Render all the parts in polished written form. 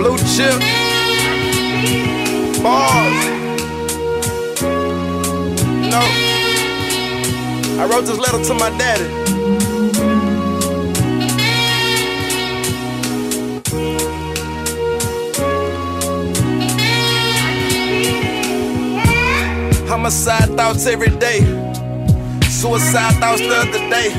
blue chip. Bars. You know, I wrote this letter to my daddy. Homicide thoughts every day. Suicide thoughts the other day.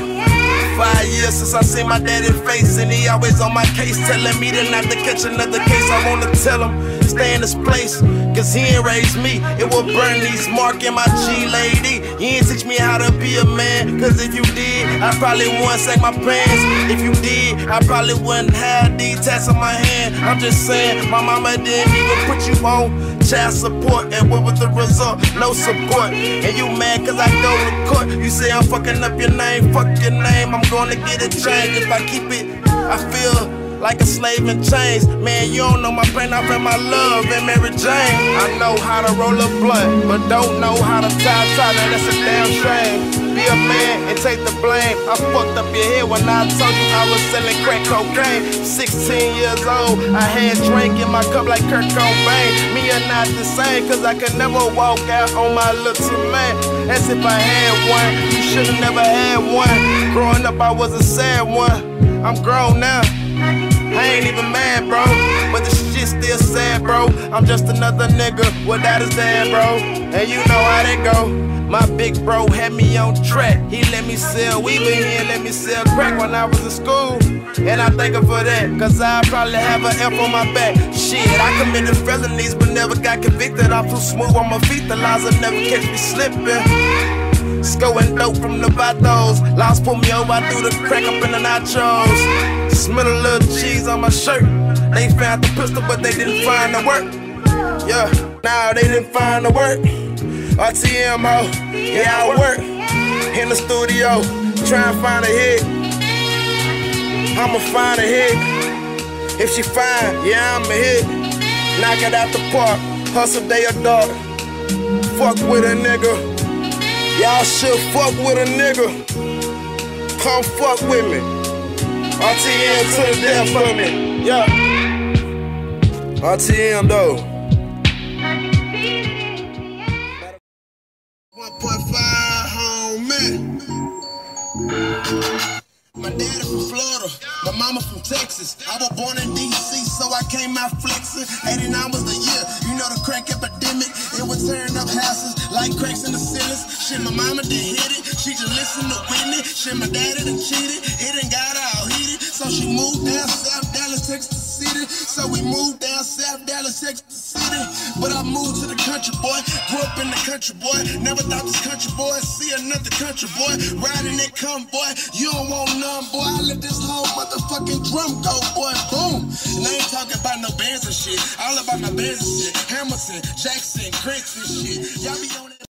5 years since I seen my daddy's face, and he always on my case, telling me to not to catch another case. I wanna tell him, stay in this place, cause he ain't raised me. It will burn these mark in my G lady. He ain't teach me how to be a man, cause if you did, I probably wouldn't sack my pants. If you did, I probably wouldn't have these tats on my hand. I'm just saying, my mama didn't even put you on child support, and what was the result? No support. And you mad cause I go to court. You say I'm fucking up your name, fuck your name. I'm gonna get it changed. If I keep it, I feel like a slave in chains. Man, you don't know my pain, I feel my love in Mary Jane. I know how to roll a blunt, but don't know how to tie. Now that's a damn shame. Be a man and take the blame. I fucked up your head when I told you I was selling crack cocaine. 16 years old, I had drink in my cup like Kurt Cobain. Me are not the same, cause I could never walk out on my little man. As if I had one, you should've never had one. Growing up I was a sad one. I'm grown now, I ain't even mad, bro, but the shit still sad, bro. I'm just another nigga without his dad, bro, and you know how that go. My big bro had me on track. He let me sell weed, but he ain't let me sell crack when I was in school, and I thank him for that, cause I probably have an F on my back. Shit, I committed felonies but never got convicted. I'm too smooth on my feet, the lies will never catch me slipping. Scoring dope from the vatos. Lost pull me over, I threw the crack up in the nachos. Smell a little cheese on my shirt. They found the pistol, but they didn't find the work. Yeah, nah, they didn't find the work. RTM, ho, yeah, I work in the studio, try and find a hit. I'ma find a hit. If she fine, yeah, I'ma hit. Knock it out the park, hustle day or dark. Fuck with a nigga. Y'all should fuck with a nigga. Come fuck with me. RTM to the death for me. Yeah. RTM though. 1.5 homie. My daddy from Florida, my mama from Texas. I was born in DC, so I came out flexing. 89 was the year, you know the crack epidemic. It was tearing up houses like cracks in the ceilings. Shit, my mama done hit it, she just listened to Whitney. Shit, my daddy done cheated, it done got all heated. So she moved down South Dallas, Texas City. So we moved down South Dallas, Texas City. But I moved to the country, boy. Grew up in the country, boy. Never thought this country boy see another country boy riding that convoy. You don't want none, boy. I let this whole motherfucking drum go, boy. Boom. And I ain't talking about no bands and shit. All about my bands and shit. Hamilton, Jackson, Grits and shit. Y'all be on that.